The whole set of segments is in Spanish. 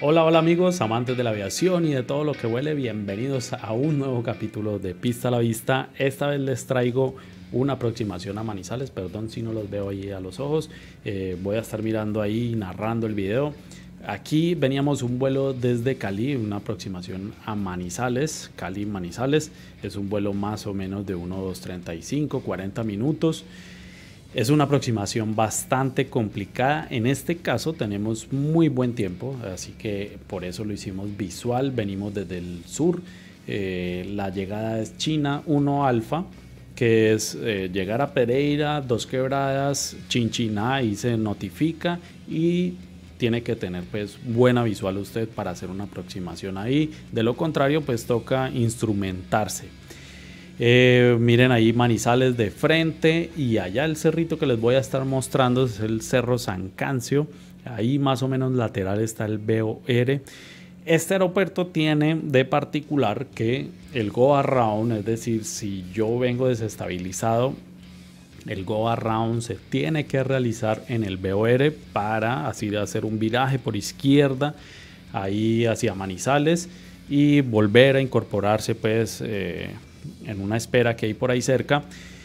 Hola, hola amigos, amantes de la aviación y de todo lo que huele, bienvenidos a un nuevo capítulo de Pista a la Vista. Esta vez les traigo una aproximación a Manizales, perdón si no los veo ahí a los ojos, voy a estar mirando ahí, narrando el video. Aquí veníamos un vuelo desde Cali, una aproximación a Manizales, Cali-Manizales, es un vuelo más o menos de unos 35, 40 minutos. Es una aproximación bastante complicada. En este caso tenemos muy buen tiempo, así que por eso lo hicimos visual. Venimos desde el sur. La llegada es China 1 Alfa, que es llegar a Pereira, Dos Quebradas, Chinchiná, y se notifica y tiene que tener pues buena visual usted para hacer una aproximación ahí. De lo contrario pues toca instrumentarse. Miren ahí Manizales de frente, y allá el cerrito que les voy a estar mostrando es el Cerro San Cancio. Ahí más o menos lateral está el BOR. Este aeropuerto tiene de particular que el go around, es decir, si yo vengo desestabilizado, el go around se tiene que realizar en el BOR para así hacer un viraje por izquierda ahí hacia Manizales y volver a incorporarse pues en una espera que hay por ahí cerca.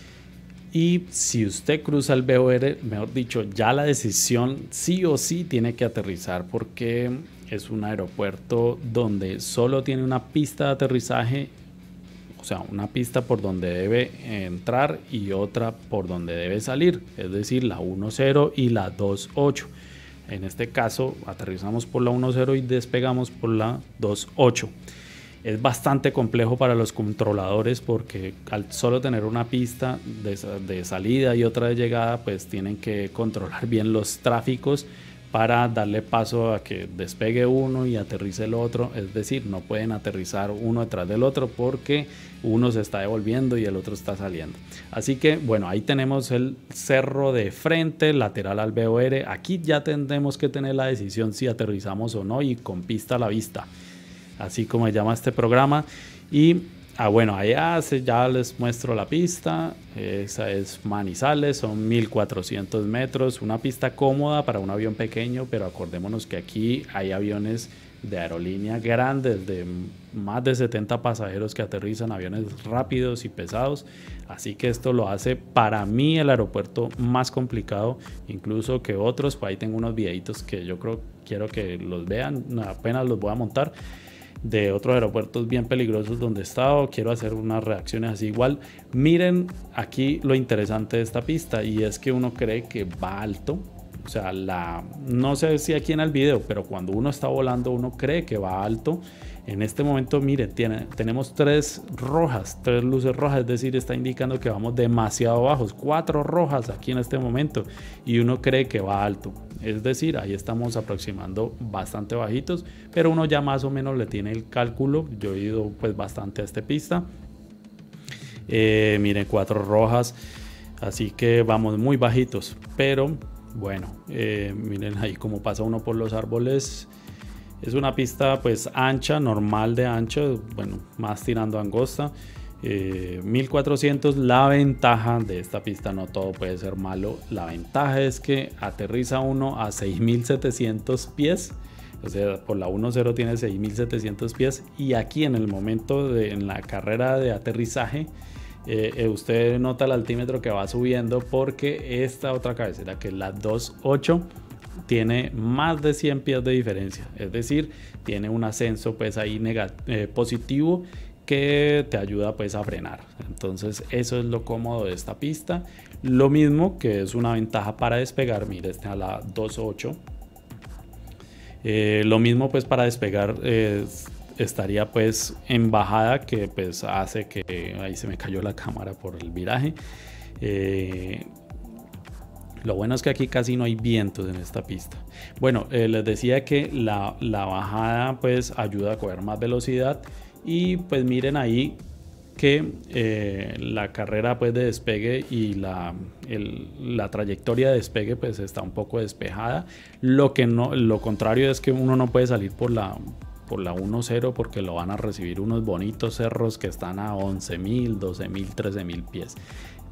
Y si usted cruza el BOR, mejor dicho, ya la decisión sí o sí tiene que aterrizar, porque es un aeropuerto donde solo tiene una pista de aterrizaje, o sea, una pista por donde debe entrar y otra por donde debe salir, es decir, la 1.0 y la 2.8. En este caso aterrizamos por la 1.0 y despegamos por la 2.8. Es bastante complejo para los controladores porque al solo tener una pista de salida y otra de llegada, pues tienen que controlar bien los tráficos para darle paso a que despegue uno y aterrice el otro. Es decir, no pueden aterrizar uno detrás del otro porque uno se está devolviendo y el otro está saliendo. Así que bueno, ahí tenemos el cerro de frente, lateral al BOR. Aquí ya tendremos que tener la decisión si aterrizamos o no, y con pista a la vista, así como se llama este programa. Y bueno, allá ya les muestro la pista. Esa es Manizales, son 1400 metros, una pista cómoda para un avión pequeño, pero acordémonos que aquí hay aviones de aerolínea grandes de más de 70 pasajeros que aterrizan, aviones rápidos y pesados, así que esto lo hace para mí el aeropuerto más complicado incluso que otros. Por ahí tengo unos videitos que yo quiero que los vean, apenas los voy a montar, de otros aeropuertos bien peligrosos donde he estado. Quiero hacer unas reacciones así igual. Miren aquí lo interesante de esta pista, y es que uno cree que va alto, o sea, no sé si aquí en el video, pero cuando uno está volando uno cree que va alto. En este momento miren, tenemos tres luces rojas, es decir, está indicando que vamos demasiado bajos, 4 rojas aquí en este momento, y uno cree que va alto. Es decir, ahí estamos aproximando bastante bajitos, pero uno ya más o menos le tiene el cálculo. Yo he ido pues bastante a esta pista. Miren, 4 rojas, así que vamos muy bajitos, pero bueno, miren ahí cómo pasa uno por los árboles. Es una pista pues ancha, normal de ancho, bueno, más tirando a angosta. 1400. La ventaja de esta pista, no todo puede ser malo, la ventaja es que aterriza uno a 6700 pies, o sea, por la 1.0 tiene 6700 pies, y aquí en el momento en la carrera de aterrizaje, usted nota el altímetro que va subiendo, porque esta otra cabecera, que es la 2.8, tiene más de 100 pies de diferencia, es decir, tiene un ascenso pues ahí positivo, que te ayuda pues a frenar. Entonces eso es lo cómodo de esta pista. Lo mismo que es una ventaja para despegar, mire, está a la 2.8. Lo mismo pues para despegar, estaría pues en bajada, que pues hace que ahí se me cayó la cámara por el viraje. Lo bueno es que aquí casi no hay vientos en esta pista. Bueno, les decía que la bajada pues ayuda a coger más velocidad. Y pues miren ahí que la carrera pues de despegue y la trayectoria de despegue pues está un poco despejada. Lo contrario es que uno no puede salir por la 1.0 porque lo van a recibir unos bonitos cerros que están a 11.000, 12.000, 13.000 pies.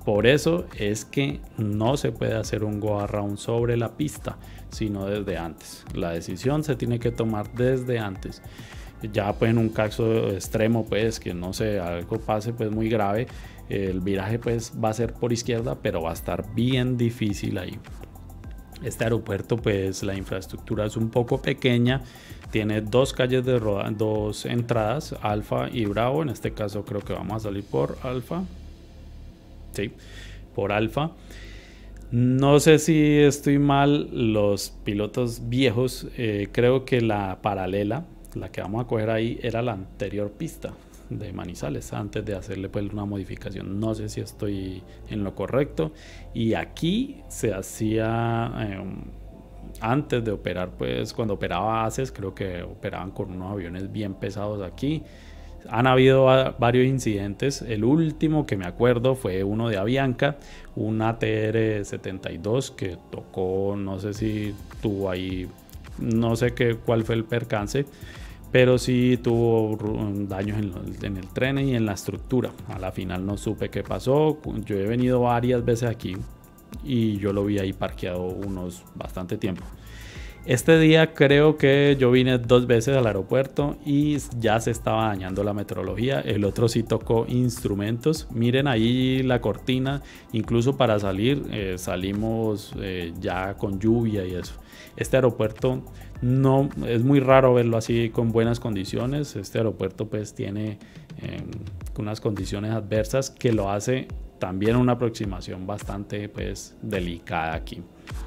Por eso es que no se puede hacer un go around sobre la pista, sino desde antes. La decisión se tiene que tomar desde antes. Ya pues en un caso extremo, pues que no sé, algo pase pues muy grave, el viraje pues va a ser por izquierda, pero va a estar bien difícil ahí. Este aeropuerto pues la infraestructura es un poco pequeña, tiene dos calles de dos entradas, Alfa y Bravo. En este caso creo que vamos a salir por Alfa. Sí, por Alfa. No sé si estoy mal, los pilotos viejos, creo que la paralela, la que vamos a coger ahí, era la anterior pista de Manizales antes de hacerle pues una modificación. No sé si estoy en lo correcto. Y aquí se hacía antes de operar, pues cuando operaba ACES, creo que operaban con unos aviones bien pesados aquí. Han habido varios incidentes. El último que me acuerdo fue uno de Avianca, un ATR-72 que tocó, no sé si tuvo ahí, no sé cuál fue el percance, pero sí tuvo daños en el tren y en la estructura. A la final no supe qué pasó. Yo he venido varias veces aquí y yo lo vi ahí parqueado bastante tiempo. Este día creo que yo vine 2 veces al aeropuerto y ya se estaba dañando la meteorología. El otro sí tocó instrumentos. Miren ahí la cortina. Incluso para salir salimos ya con lluvia y eso. Este aeropuerto no es muy raro verlo así con buenas condiciones. Este aeropuerto pues tiene unas condiciones adversas que lo hace también una aproximación bastante pues delicada aquí.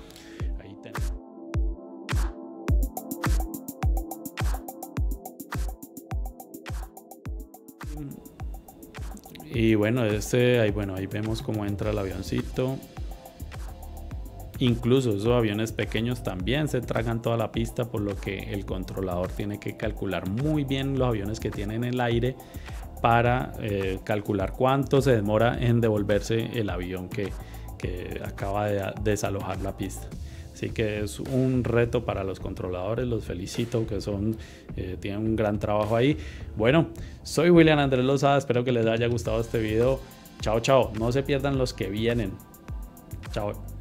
Y bueno, ahí vemos cómo entra el avioncito. Incluso esos aviones pequeños también se tragan toda la pista, por lo que el controlador tiene que calcular muy bien los aviones que tienen en el aire para calcular cuánto se demora en devolverse el avión que acaba de desalojar la pista. Así que es un reto para los controladores, los felicito, que tienen un gran trabajo ahí. Bueno, soy William Andrés Lozada, espero que les haya gustado este video. Chao, chao, no se pierdan los que vienen. Chao.